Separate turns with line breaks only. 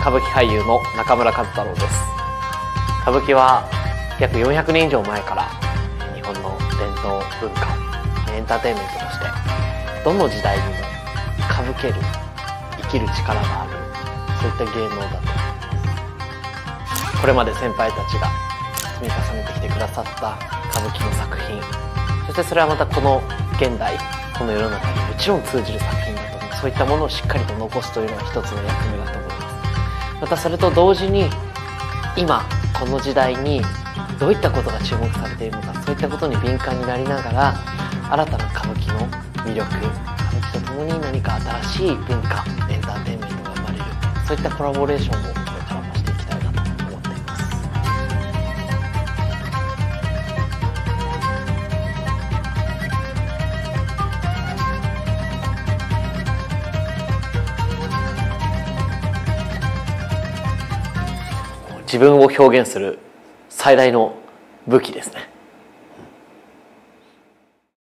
歌舞伎俳優の中村和太郎です。歌舞伎は約400年以上前から日本の伝統文化、エンターテインメントとしてどの時代にも歌舞ける、生きる力がある、そういった芸能だと思います。これまで先輩たちが積み重ねてきてくださった歌舞伎の作品、そしてそれはまたこの現代、この世の中にもちろん通じる作品だと思う。そういったものをしっかりと残すというのが一つの役目だと思います。またそれと同時に今この時代にどういったことが注目されているのか、そういったことに敏感になりながら新たな歌舞伎の魅力、歌舞伎とともに何か新しい文化、エンターテインメントが生まれる、そういったコラボレーションをこれからもしていきたいなと思っています。自分を表現する最大の武器ですね。